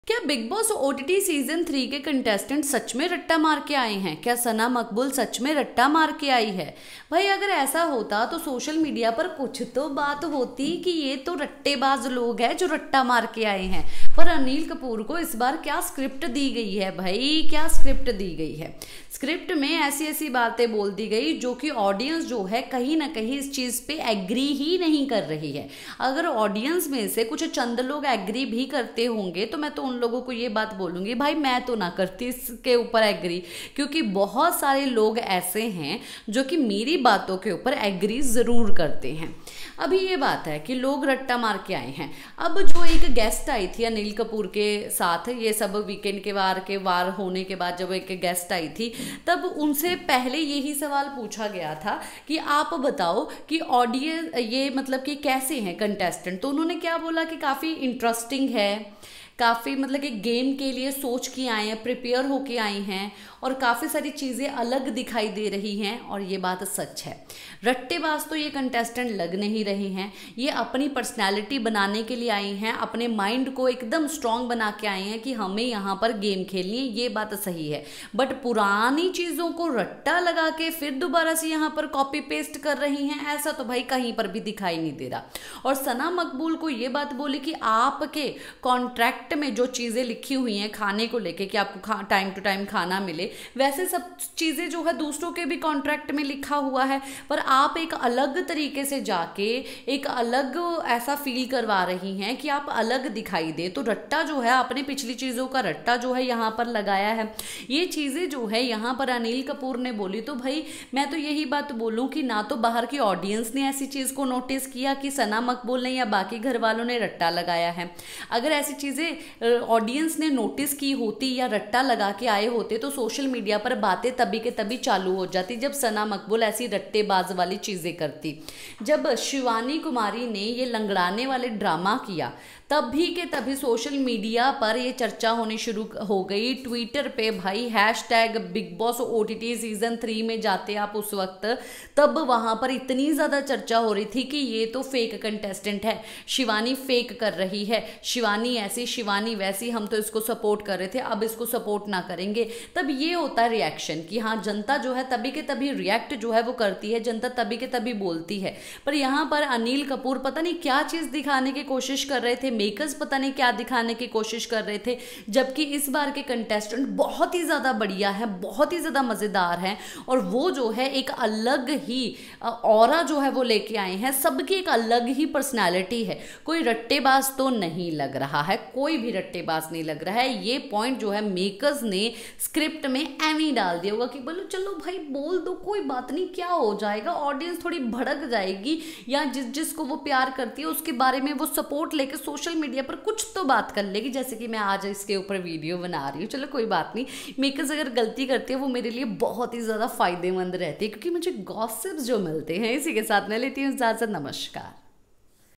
क्या big Boss OTT season 3 के contestant सच में रट्टा मार के आए हैं? क्या सना मकबूल सच में रट्टा मार के आई है? भाई अगर ऐसा होता तो सोशल मीडिया पर कुछ तो बात होती कि ये तो रट्टेबाज लोग हैं जो रट्टा मार के आए हैं। पर अनिल कपूर को इस बार क्या स्क्रिप्ट दी गई है भाई, क्या स्क्रिप्ट दी गई है? स्क्रिप्ट में ऐसी ऐसी बातें बोल दी गई जो कि ऑडियंस जो है कहीं ना कहीं इस चीज़ पे एग्री ही नहीं कर रही है। अगर ऑडियंस में से कुछ चंद लोग एग्री भी करते होंगे तो मैं तो उन लोगों को ये बात बोलूंगी, भाई मैं तो ना करती इसके ऊपर एग्री, क्योंकि बहुत सारे लोग ऐसे हैं जो कि मेरी बातों के ऊपर एग्री ज़रूर करते हैं। अभी ये बात है कि लोग रट्टा मार के आए हैं। अब जो एक गेस्ट आई थी अनिल कपूर के साथ, ये सब वीकेंड के वार होने के बाद जब एक गेस्ट आई थी तब उनसे पहले यही सवाल पूछा गया था कि आप बताओ कि ऑडियंस ये मतलब कि कैसे हैं कंटेस्टेंट। तो उन्होंने क्या बोला कि काफ़ी इंटरेस्टिंग है, काफ़ी मतलब कि गेम के लिए सोच के आए हैं, प्रिपेयर होके आए हैं और काफ़ी सारी चीज़ें अलग दिखाई दे रही हैं। और ये बात सच है, रट्टेबाज तो ये कंटेस्टेंट लग नहीं रहे हैं। ये अपनी पर्सनैलिटी बनाने के लिए आए हैं, अपने माइंड को एकदम स्ट्रांग बना के आए हैं कि हमें यहाँ पर गेम खेलनी है, ये बात सही है। बट पुरानी चीज़ों को रट्टा लगा के फिर दोबारा से यहाँ पर कॉपी पेस्ट कर रही हैं, ऐसा तो भाई कहीं पर भी दिखाई नहीं दे रहा। और सना मकबूल को ये बात बोली कि आपके कॉन्ट्रैक्ट में जो चीज़ें लिखी हुई हैं खाने को लेके कि आपको टाइम टू टाइम खाना मिले, वैसे सब चीज़ें जो है दूसरों के भी कॉन्ट्रैक्ट में लिखा हुआ है, पर आप एक अलग तरीके से जाके एक अलग ऐसा फील करवा रही हैं कि आप अलग दिखाई दे। तो रट्टा जो है आपने पिछली चीज़ों का रट्टा जो है यहाँ पर लगाया है। ये चीज़ें जो है यहाँ पर अनिल कपूर ने बोली तो भाई मैं तो यही बात बोलूँ कि ना तो बाहर की ऑडियंस ने ऐसी चीज़ को नोटिस किया कि सना मकबूल ने या बाकी घर वालों ने रट्टा लगाया है। अगर ऐसी चीज़ें ऑडियंस ने नोटिस की होती या रट्टा लगा के आए होते तो सोशल मीडिया पर बातें तभी के तभी चालू हो जाती जब सना मकबूल ऐसी रट्टेबाज वाली चीज़ें करती। जब शिवानी कुमारी ने ये लंगड़ाने वाले ड्रामा किया तभी के तभी सोशल मीडिया पर ये चर्चा होनी शुरू हो गई। ट्विटर पे भाई hashtag Bigg Boss OTT season 3 में जाते आप उस वक्त, तब वहाँ पर इतनी ज़्यादा चर्चा हो रही थी कि ये तो फेक कंटेस्टेंट है, शिवानी फेक कर रही है, शिवानी ऐसी शिवानी वैसी, हम तो इसको सपोर्ट कर रहे थे अब इसको सपोर्ट ना करेंगे। तब ये होता है रिएक्शन कि हाँ जनता जो है तभी के तभी रिएक्ट जो है वो करती है, जनता तभी के तभी बोलती है। पर यहाँ पर अनिल कपूर पता नहीं क्या चीज़ दिखाने की कोशिश कर रहे थे, मेकर्स पता नहीं क्या दिखाने की कोशिश कर रहे थे, जबकि इस बार के कंटेस्टेंट बहुत ही ज़्यादा बढ़िया है, बहुत ही ज़्यादा मज़ेदार हैं और वो जो है एक अलग ही ऑरा जो है वो लेके आए हैं। सबकी एक अलग ही पर्सनालिटी है, कोई रट्टेबाज तो नहीं लग रहा है, कोई भी रट्टेबाज नहीं लग रहा है। ये पॉइंट जो है मेकर्स ने स्क्रिप्ट में एमी डाल दिया होगा कि बोलो चलो भाई बोल दो, कोई बात नहीं, क्या हो जाएगा, ऑडियंस थोड़ी भड़क जाएगी या जिसको वो प्यार करती है उसके बारे में वो सपोर्ट लेके सोशल मीडिया पर कुछ तो बात कर लेगी, जैसे कि मैं आज इसके ऊपर वीडियो बना रही हूँ। चलो कोई बात नहीं, मेकर्स अगर गलती करती है वो मेरे लिए बहुत ही ज़्यादा फायदेमंद रहती है क्योंकि मुझे गॉसिप्स जो मिलते हैं। इसी के साथ मैं लेती हूँ इजाज़त, नमस्कार।